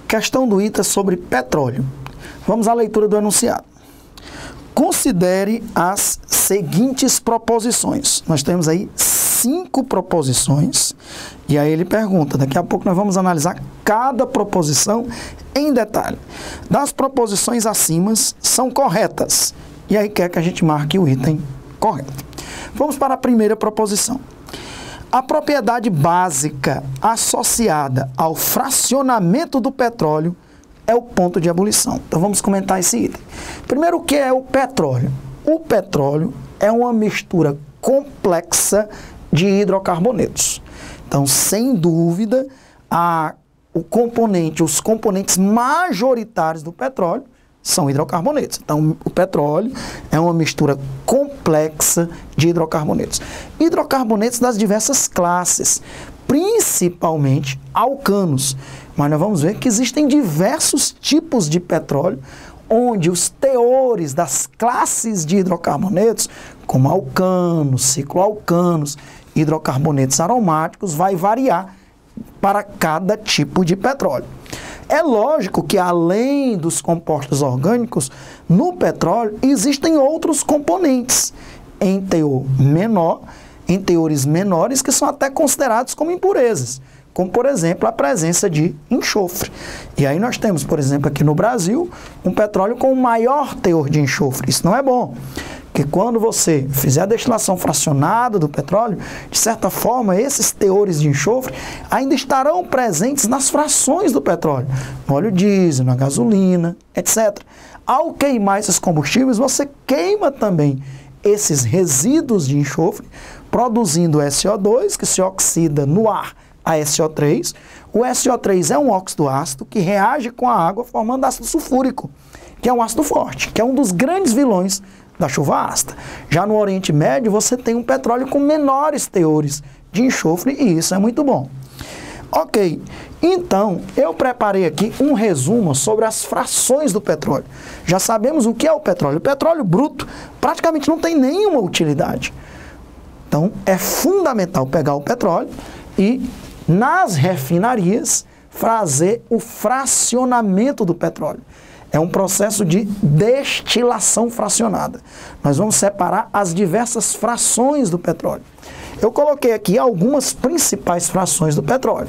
Questão do ITA sobre petróleo. Vamos à leitura do enunciado. Considere as seguintes proposições. Nós temos aí 5 proposições, e aí ele pergunta, daqui a pouco nós vamos analisar cada proposição em detalhe. Das proposições acima são corretas, e aí quer que a gente marque o item correto. Vamos para a primeira proposição. A propriedade básica associada ao fracionamento do petróleo é o ponto de ebulição. Então vamos comentar esse item. Primeiro, o que é o petróleo? O petróleo é uma mistura complexa de hidrocarbonetos. Então, sem dúvida, os componentes majoritários do petróleo são hidrocarbonetos. Então, o petróleo é uma mistura complexa de hidrocarbonetos. Hidrocarbonetos das diversas classes, principalmente alcanos. Mas nós vamos ver que existem diversos tipos de petróleo, onde os teores das classes de hidrocarbonetos, como alcanos, cicloalcanos, hidrocarbonetos aromáticos, vai variar para cada tipo de petróleo. É lógico que, além dos compostos orgânicos, no petróleo existem outros componentes em teor menor, em teores menores, que são até considerados como impurezas, como, por exemplo, a presença de enxofre. E aí nós temos, por exemplo, aqui no Brasil, um petróleo com maior teor de enxofre. Isso não é bom, porque quando você fizer a destilação fracionada do petróleo, de certa forma, esses teores de enxofre ainda estarão presentes nas frações do petróleo, no óleo diesel, na gasolina, etc. Ao queimar esses combustíveis, você queima também esses resíduos de enxofre, produzindo SO2, que se oxida no ar a SO3. O SO3 é um óxido ácido que reage com a água formando ácido sulfúrico, que é um ácido forte, que é um dos grandes vilões da chuva ácida. Já no Oriente Médio, você tem um petróleo com menores teores de enxofre e isso é muito bom. Ok, então eu preparei aqui um resumo sobre as frações do petróleo. Já sabemos o que é o petróleo. O petróleo bruto praticamente não tem nenhuma utilidade. Então é fundamental pegar o petróleo e, nas refinarias, fazer o fracionamento do petróleo. É um processo de destilação fracionada. Nós vamos separar as diversas frações do petróleo. Eu coloquei aqui algumas principais frações do petróleo.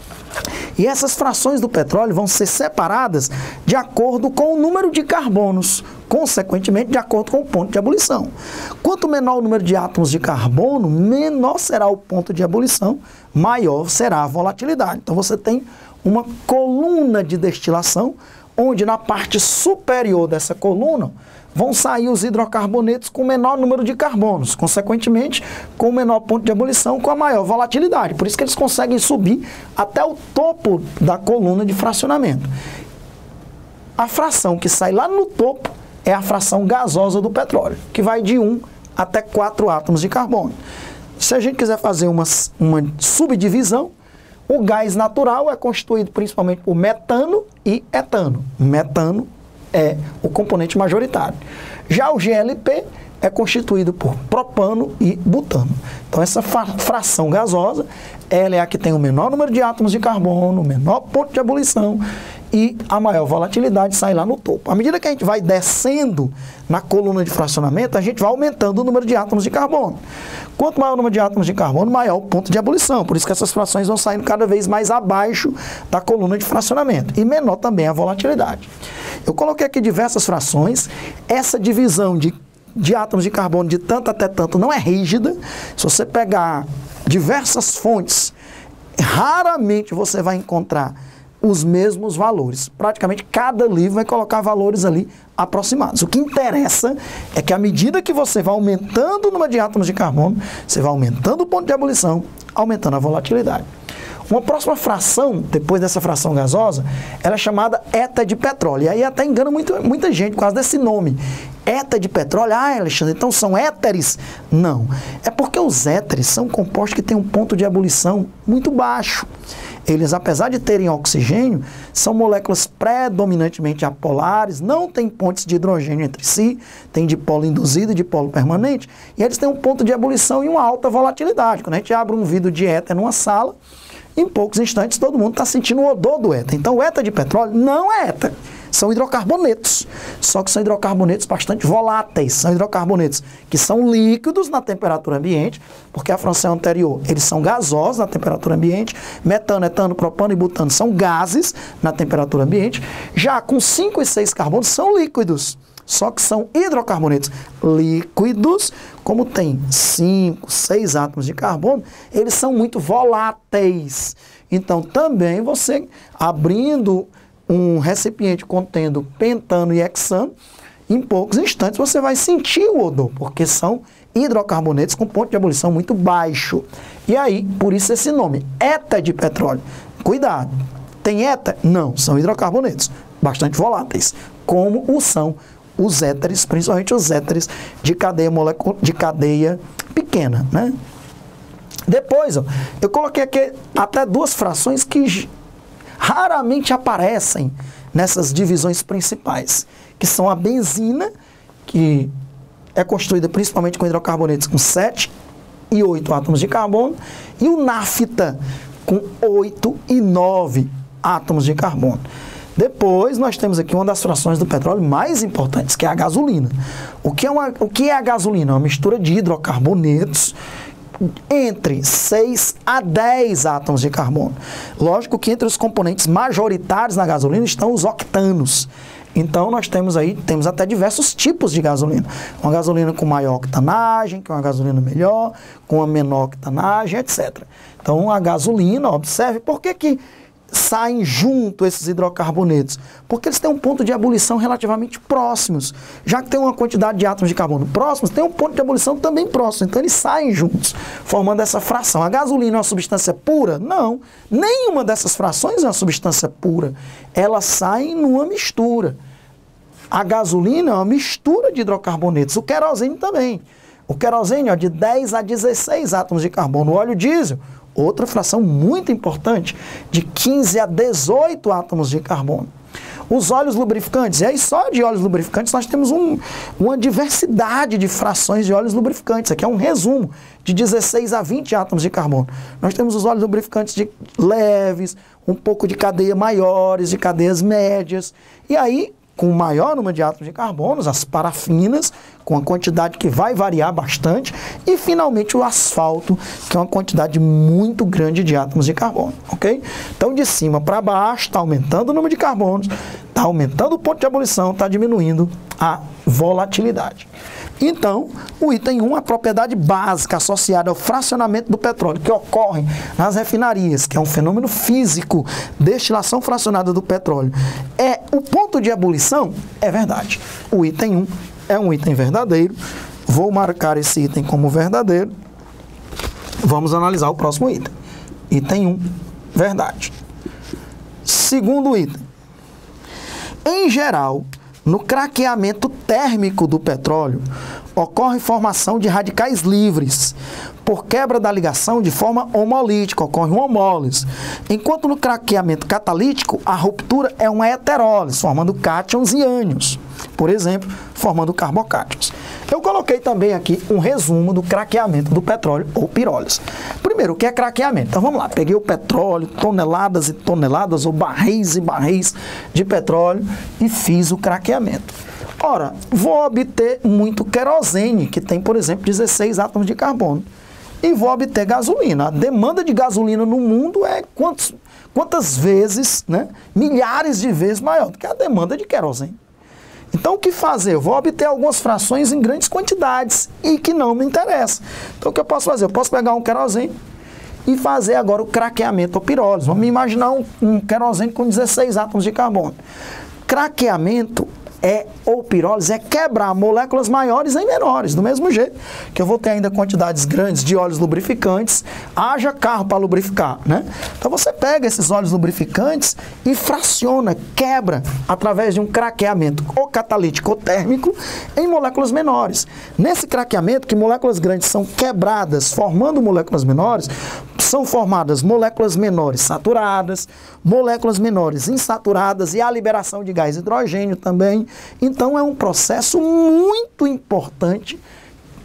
E essas frações do petróleo vão ser separadas de acordo com o número de carbonos, consequentemente de acordo com o ponto de ebulição. Quanto menor o número de átomos de carbono, menor será o ponto de ebulição, maior será a volatilidade. Então você tem uma coluna de destilação, onde na parte superior dessa coluna vão sair os hidrocarbonetos com menor número de carbonos, consequentemente com o menor ponto de ebulição, com a maior volatilidade. Por isso que eles conseguem subir até o topo da coluna de fracionamento. A fração que sai lá no topo é a fração gasosa do petróleo, que vai de 1 até 4 átomos de carbono. Se a gente quiser fazer uma subdivisão, o gás natural é constituído principalmente por metano e etano. Metano é o componente majoritário. Já o GLP é constituído por propano e butano. Então essa fração gasosa, ela é a que tem o menor número de átomos de carbono, o menor ponto de ebulição e a maior volatilidade sai lá no topo. À medida que a gente vai descendo na coluna de fracionamento, a gente vai aumentando o número de átomos de carbono. Quanto maior o número de átomos de carbono, maior o ponto de ebulição. Por isso que essas frações vão saindo cada vez mais abaixo da coluna de fracionamento. E menor também a volatilidade. Eu coloquei aqui diversas frações. Essa divisão de átomos de carbono de tanto até tanto não é rígida. Se você pegar diversas fontes, raramente você vai encontrar os mesmos valores. Praticamente cada livro vai colocar valores ali aproximados. O que interessa é que à medida que você vai aumentando o número de átomos de carbono, você vai aumentando o ponto de ebulição, aumentando a volatilidade. Uma próxima fração, depois dessa fração gasosa, ela é chamada éter de petróleo. E aí até engana muita gente por causa desse nome. Éter de petróleo, Alexandre, então são éteres? Não. É porque os éteres são compostos que têm um ponto de ebulição muito baixo. Eles, apesar de terem oxigênio, são moléculas predominantemente apolares, não têm pontes de hidrogênio entre si, tem dipolo induzido e dipolo permanente, e eles têm um ponto de ebulição e uma alta volatilidade. Quando a gente abre um vidro de éter numa sala, em poucos instantes todo mundo está sentindo o odor do éter. Então o éter de petróleo não é éter, são hidrocarbonetos, só que são hidrocarbonetos bastante voláteis, são hidrocarbonetos que são líquidos na temperatura ambiente, porque a fração anterior, eles são gasosos na temperatura ambiente, metano, etano, propano e butano são gases na temperatura ambiente, já com 5 e 6 carbonos são líquidos, só que são hidrocarbonetos líquidos, como tem 5, 6 átomos de carbono, eles são muito voláteis. Então também você, abrindo um recipiente contendo pentano e hexano, em poucos instantes você vai sentir o odor, porque são hidrocarbonetos com ponto de ebulição muito baixo. E aí, por isso esse nome, éter de petróleo. Cuidado, tem éter? Não, são hidrocarbonetos, bastante voláteis, como o são os éteres, principalmente os éteres de cadeia pequena, né? Depois, ó, eu coloquei aqui até 2 frações que raramente aparecem nessas divisões principais, que são a benzina, que é construída principalmente com hidrocarbonetos com 7 e 8 átomos de carbono, e o nafta, com 8 e 9 átomos de carbono. Depois, nós temos aqui uma das frações do petróleo mais importantes, que é a gasolina. O que é a gasolina? É uma mistura de hidrocarbonetos entre 6 a 10 átomos de carbono. Lógico que entre os componentes majoritários na gasolina estão os octanos. Então, nós temos até diversos tipos de gasolina. Uma gasolina com maior octanagem, que é uma gasolina melhor, com uma menor octanagem, etc. Então, a gasolina, observe, por que saem junto esses hidrocarbonetos? Porque eles têm um ponto de ebulição relativamente próximos. Já que tem uma quantidade de átomos de carbono próximos, tem um ponto de ebulição também próximo. Então eles saem juntos, formando essa fração. A gasolina é uma substância pura? Não. Nenhuma dessas frações é uma substância pura. Elas saem numa mistura. A gasolina é uma mistura de hidrocarbonetos. O querosene também. O querosene é de 10 a 16 átomos de carbono. O óleo diesel, outra fração muito importante, de 15 a 18 átomos de carbono. Os óleos lubrificantes, e aí só de óleos lubrificantes nós temos uma diversidade de frações de óleos lubrificantes. Aqui é um resumo de 16 a 20 átomos de carbono. Nós temos os óleos lubrificantes de leves, um pouco de cadeia maiores, de cadeias médias. E aí, com o maior número de átomos de carbono, as parafinas, com a quantidade que vai variar bastante, e finalmente o asfalto, que é uma quantidade muito grande de átomos de carbono, ok? Então, de cima para baixo, está aumentando o número de carbonos, está aumentando o ponto de ebulição, está diminuindo a volatilidade. Então, o item 1, a propriedade básica associada ao fracionamento do petróleo, que ocorre nas refinarias, que é um fenômeno físico, destilação fracionada do petróleo, é o ponto de ebulição? É verdade. O item 1 é um item verdadeiro. Vou marcar esse item como verdadeiro. Vamos analisar o próximo item. Item 1, verdade. Segundo item. Em geral, no craqueamento térmico do petróleo, ocorre formação de radicais livres, por quebra da ligação de forma homolítica, ocorre uma homólise. Enquanto no craqueamento catalítico, a ruptura é uma heterólise, formando cátions e ânions, por exemplo, formando carbocátions. Eu coloquei também aqui um resumo do craqueamento do petróleo ou pirólise. Primeiro, o que é craqueamento? Então vamos lá, peguei o petróleo, toneladas e toneladas ou barris e barris de petróleo e fiz o craqueamento. Ora, vou obter muito querosene, que tem, por exemplo, 16 átomos de carbono. E vou obter gasolina. A demanda de gasolina no mundo é quantas vezes, né? Milhares de vezes maior do que a demanda de querosene. Então, o que fazer? Eu vou obter algumas frações em grandes quantidades e que não me interessa. Então, o que eu posso fazer? Eu posso pegar um querosene e fazer agora o craqueamento ou pirólise. Vamos imaginar um querosene com 16 átomos de carbono. Craqueamento ou pirólise é quebrar moléculas maiores em menores, do mesmo jeito que eu vou ter ainda quantidades grandes de óleos lubrificantes, haja carro para lubrificar, né? Então você pega esses óleos lubrificantes e fraciona, quebra, através de um craqueamento ou catalítico ou térmico em moléculas menores. Nesse craqueamento, que moléculas grandes são quebradas, formando moléculas menores, são formadas moléculas menores saturadas, moléculas menores insaturadas e a liberação de gás hidrogênio também. Então é um processo muito importante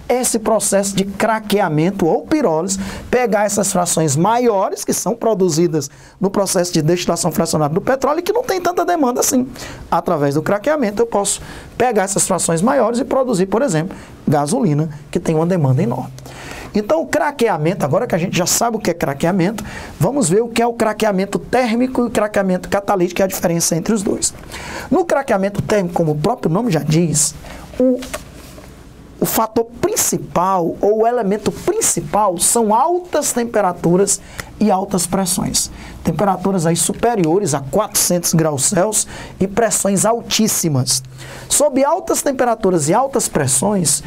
esse processo de craqueamento ou pirólise, pegar essas frações maiores que são produzidas no processo de destilação fracionada do petróleo e que não tem tanta demanda assim. Através do craqueamento eu posso pegar essas frações maiores e produzir, por exemplo, gasolina, que tem uma demanda enorme. Então o craqueamento, agora que a gente já sabe o que é craqueamento, vamos ver o que é o craqueamento térmico e o craqueamento catalítico e a diferença entre os dois. No craqueamento térmico, como o próprio nome já diz, o fator principal ou o elemento principal são altas temperaturas e altas pressões. Temperaturas aí superiores a 400 graus Celsius e pressões altíssimas. Sob altas temperaturas e altas pressões,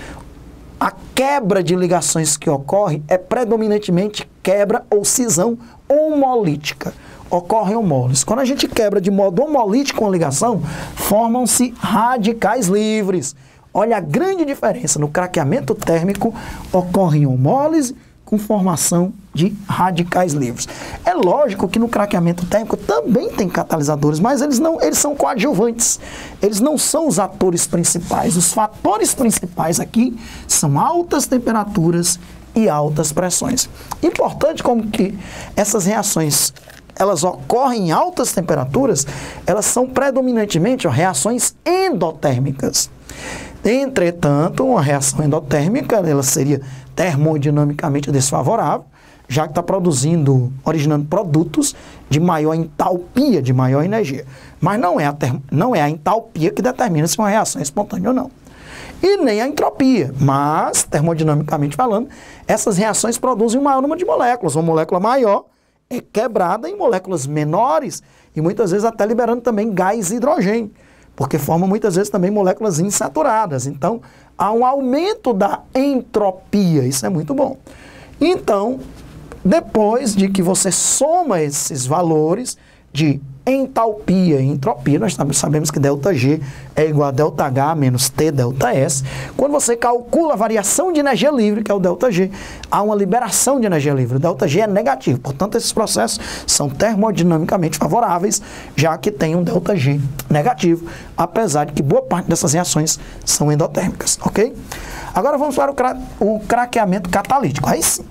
a quebra de ligações que ocorre é predominantemente quebra ou cisão homolítica. Ocorre homólise. Quando a gente quebra de modo homolítico uma ligação, formam-se radicais livres. Olha a grande diferença. No craqueamento térmico ocorre homólise com formação de radicais livres. É lógico que no craqueamento térmico também tem catalisadores, mas eles são coadjuvantes. Eles não são os atores principais. Os fatores principais aqui são altas temperaturas e altas pressões. Importante como que essas reações elas ocorrem em altas temperaturas, elas são predominantemente reações endotérmicas. Entretanto, uma reação endotérmica, ela seria termodinamicamente desfavorável, já que está originando produtos de maior entalpia, de maior energia. Mas não é a entalpia que determina se uma reação é espontânea ou não. E nem a entropia, mas, termodinamicamente falando, essas reações produzem um maior número de moléculas. Uma molécula maior é quebrada em moléculas menores e muitas vezes até liberando também gás hidrogênio, porque formam muitas vezes também moléculas insaturadas. Então, há um aumento da entropia, isso é muito bom. Então, depois de que você soma esses valores de entalpia e entropia, nós sabemos que ΔG é igual a ΔH menos T ΔS. Quando você calcula a variação de energia livre, que é o ΔG, há uma liberação de energia livre. O ΔG é negativo, portanto, esses processos são termodinamicamente favoráveis, já que tem um ΔG negativo, apesar de que boa parte dessas reações são endotérmicas, ok? Agora vamos para o craqueamento catalítico. Aí sim.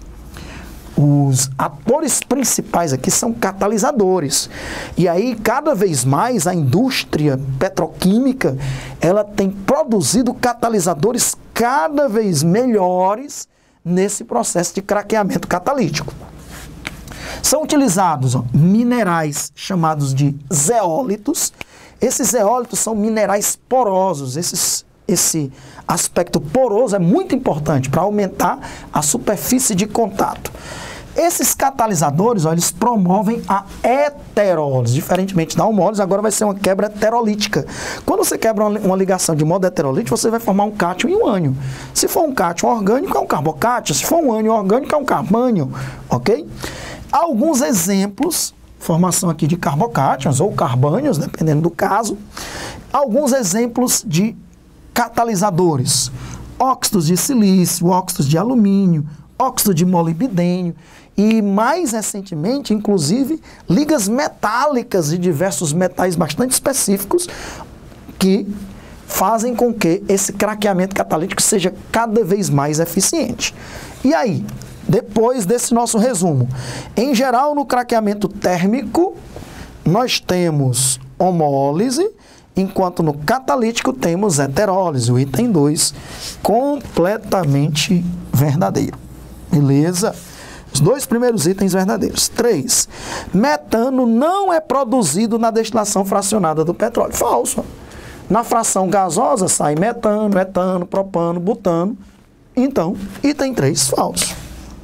Os atores principais aqui são catalisadores. E aí, cada vez mais, a indústria petroquímica, ela tem produzido catalisadores cada vez melhores nesse processo de craqueamento catalítico. São utilizados minerais chamados de zeólitos. Esses zeólitos são minerais porosos. Esse aspecto poroso é muito importante para aumentar a superfície de contato. Esses catalisadores, ó, eles promovem a heterólise. Diferentemente da homólise, agora vai ser uma quebra heterolítica. Quando você quebra uma ligação de modo heterolítico, você vai formar um cátion e um ânion. Se for um cátion orgânico, é um carbocátion. Se for um ânion orgânico, é um carbânion. Ok? Alguns exemplos, formação aqui de carbocátions ou carbânions, dependendo do caso. Alguns exemplos de catalisadores: óxidos de silício, óxidos de alumínio, óxido de molibdênio e, mais recentemente, inclusive, ligas metálicas de diversos metais bastante específicos que fazem com que esse craqueamento catalítico seja cada vez mais eficiente. E aí, depois desse nosso resumo, em geral, no craqueamento térmico, nós temos homólise, enquanto no catalítico temos heterólise, o item 2, completamente verdadeiro. Beleza? Os dois primeiros itens verdadeiros. 3. Metano não é produzido na destilação fracionada do petróleo. Falso. Na fração gasosa sai metano, etano, propano, butano. Então, item 3, falso.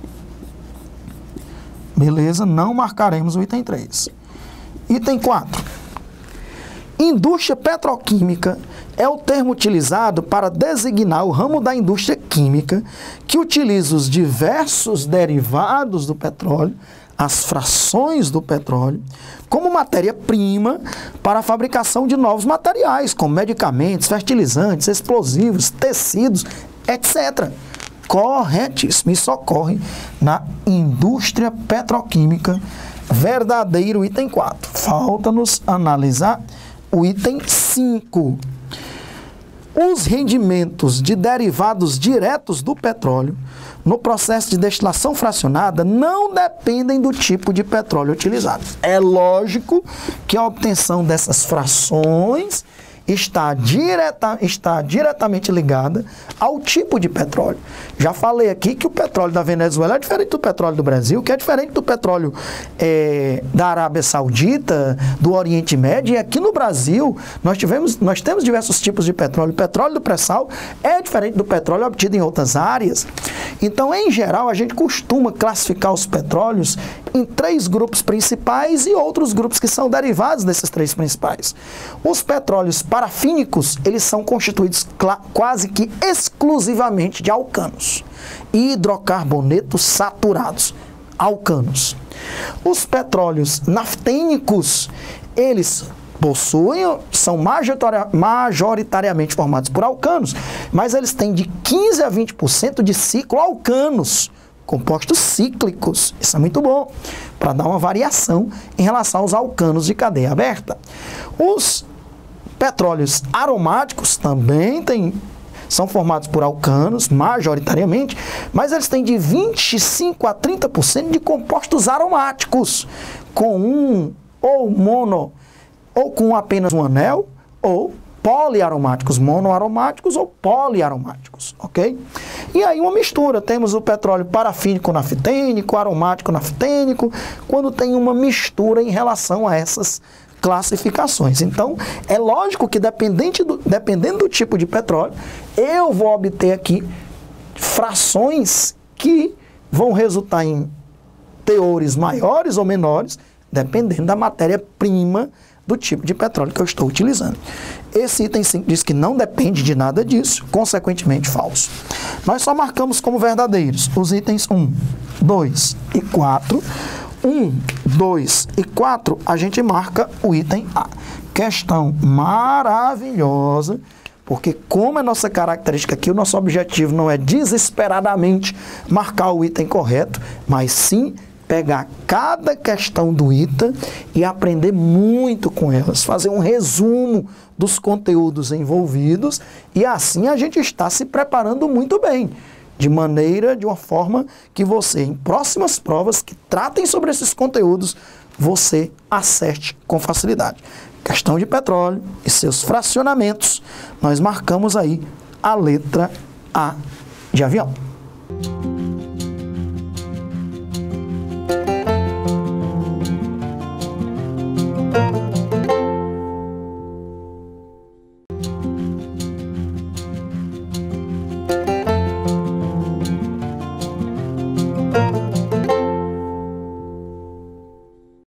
Beleza? Não marcaremos o item 3. Item 4. Indústria petroquímica é o termo utilizado para designar o ramo da indústria química que utiliza os diversos derivados do petróleo, as frações do petróleo, como matéria-prima para a fabricação de novos materiais, como medicamentos, fertilizantes, explosivos, tecidos, etc. Corretíssimo. Isso ocorre na indústria petroquímica. Verdadeiro, item 4. Falta-nos analisar o item 5. Os rendimentos de derivados diretos do petróleo no processo de destilação fracionada não dependem do tipo de petróleo utilizado. É lógico que a obtenção dessas frações está diretamente ligada ao tipo de petróleo. Já falei aqui que o petróleo da Venezuela é diferente do petróleo do Brasil, que é diferente do petróleo da Arábia Saudita, do Oriente Médio, e aqui no Brasil nós temos diversos tipos de petróleo. O petróleo do pré-sal é diferente do petróleo obtido em outras áreas. Então, em geral, a gente costuma classificar os petróleos em 3 grupos principais e outros grupos que são derivados desses 3 principais. Os petróleos parafínicos, eles são constituídos quase que exclusivamente de alcanos e hidrocarbonetos saturados, alcanos. Os petróleos naftênicos, eles são majoritariamente formados por alcanos, mas eles têm de 15 a 20% de cicloalcanos, compostos cíclicos. Isso é muito bom, para dar uma variação em relação aos alcanos de cadeia aberta. Os petróleos aromáticos também são formados por alcanos, majoritariamente, mas eles têm de 25 a 30% de compostos aromáticos, com um ou mono, ou com apenas um anel, ou poliaromáticos, monoaromáticos ou poliaromáticos, ok? E aí uma mistura, temos o petróleo parafínico naftênico, aromático naftênico, quando tem uma mistura em relação a essas classificações. Então, é lógico que dependendo do tipo de petróleo, eu vou obter aqui frações que vão resultar em teores maiores ou menores, dependendo da matéria-prima do tipo de petróleo que eu estou utilizando. Esse item 5 diz que não depende de nada disso, consequentemente falso. Nós só marcamos como verdadeiros os itens 1, 2 e 4. 1, 2 e 4, a gente marca o item A. Questão maravilhosa, porque como é nossa característica aqui, o nosso objetivo não é desesperadamente marcar o item correto, mas sim pegar cada questão do item e aprender muito com elas, fazer um resumo dos conteúdos envolvidos e assim a gente está se preparando muito bem, de uma forma que você, em próximas provas que tratem sobre esses conteúdos, você acerte com facilidade. Questão de petróleo e seus fracionamentos, nós marcamos aí a letra A de avião.